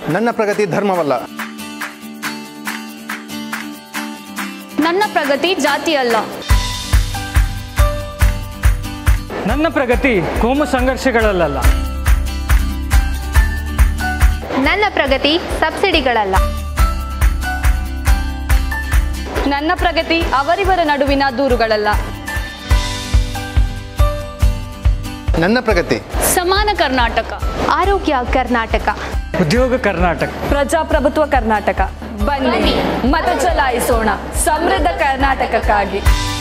ನನ್ನ ಪ್ರಗತಿ ಧರ್ಮವಲ್ಲ. ನನ್ನ ಪ್ರಗತಿ ಜಾತಿ ಅಲ್ಲ. ನನ್ನ ಪ್ರಗತಿ ಕೋಮು ಸಂಘರ್ಷಗಳಲ್ಲ. ನನ್ನ ಪ್ರಗತಿ ಸಬ್ಸಿಡಿಗಳಲ್ಲ. ನನ್ನ ಪ್ರಗತಿ ಅವರಿವರ ನಡುವಿನ ದೂರುಗಳಲ್ಲ. ನನ್ನ ಪ್ರಗತಿ ಸಮಾನ ಕರ್ನಾಟಕ, ಆರೋಗ್ಯ ಕರ್ನಾಟಕ, ಉದ್ಯೋಗ ಕರ್ನಾಟಕ, ಪ್ರಜಾಪ್ರಭುತ್ವ ಕರ್ನಾಟಕ. ಬನ್ನಿ ಮತ ಚಲಾಯಿಸೋಣ ಸಮೃದ್ಧ ಕರ್ನಾಟಕಕ್ಕಾಗಿ.